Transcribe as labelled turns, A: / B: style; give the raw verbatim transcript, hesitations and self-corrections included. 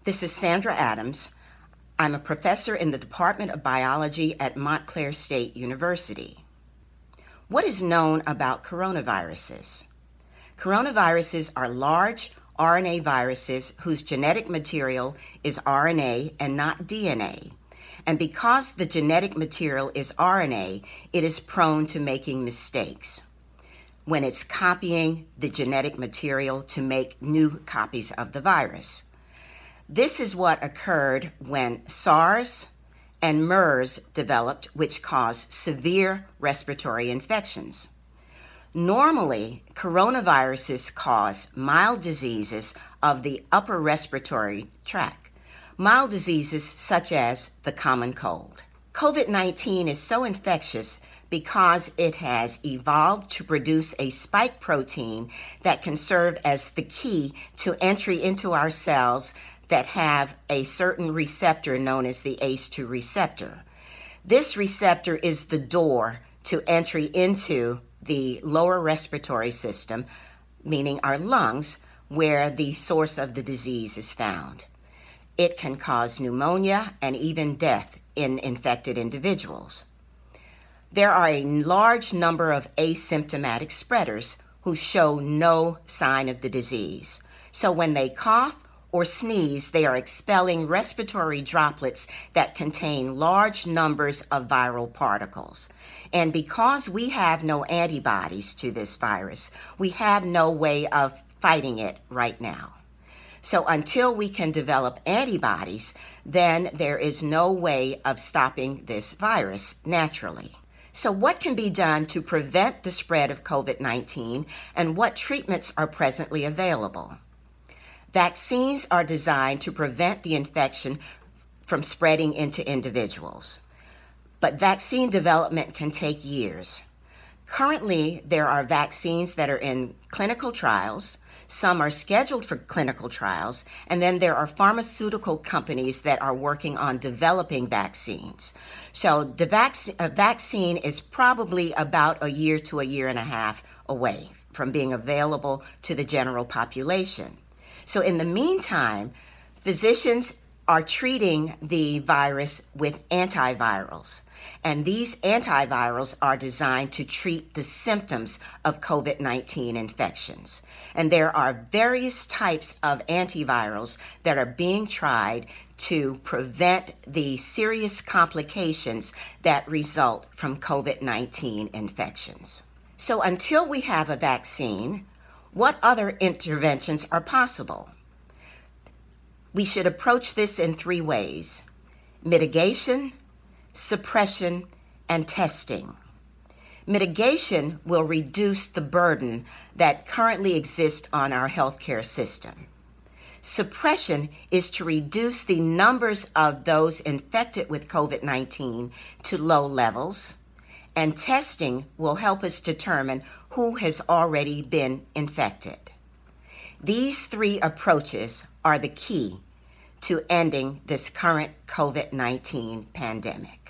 A: This is Sandra Adams. I'm a professor in the Department of Biology at Montclair State University. What is known about coronaviruses? Coronaviruses are large R N A viruses whose genetic material is R N A and not D N A. And because the genetic material is R N A, it is prone to making mistakes when it's copying the genetic material to make new copies of the virus. This is what occurred when SARS and MERS developed, which caused severe respiratory infections. Normally, coronaviruses cause mild diseases of the upper respiratory tract, mild diseases such as the common cold. COVID nineteen is so infectious because it has evolved to produce a spike protein that can serve as the key to entry into our cells that have a certain receptor known as the A C E two receptor. This receptor is the door to entry into the lower respiratory system, meaning our lungs, where the source of the disease is found. It can cause pneumonia and even death in infected individuals. There are a large number of asymptomatic spreaders who show no sign of the disease. So when they cough or sneeze, they are expelling respiratory droplets that contain large numbers of viral particles. And because we have no antibodies to this virus, we have no way of fighting it right now. So until we can develop antibodies, then there is no way of stopping this virus naturally. So what can be done to prevent the spread of COVID nineteen, and what treatments are presently available? Vaccines are designed to prevent the infection from spreading into individuals, but vaccine development can take years. Currently, there are vaccines that are in clinical trials. Some are scheduled for clinical trials, and then there are pharmaceutical companies that are working on developing vaccines. So the vac- a vaccine is probably about a year to a year and a half away from being available to the general population. So in the meantime, physicians are treating the virus with antivirals. And these antivirals are designed to treat the symptoms of COVID nineteen infections. And there are various types of antivirals that are being tried to prevent the serious complications that result from COVID nineteen infections. So until we have a vaccine, what other interventions are possible? We should approach this in three ways: mitigation, suppression, and testing. Mitigation will reduce the burden that currently exists on our healthcare system. Suppression is to reduce the numbers of those infected with COVID nineteen to low levels, and testing will help us determine who has already been infected. These three approaches are the key to ending this current COVID nineteen pandemic.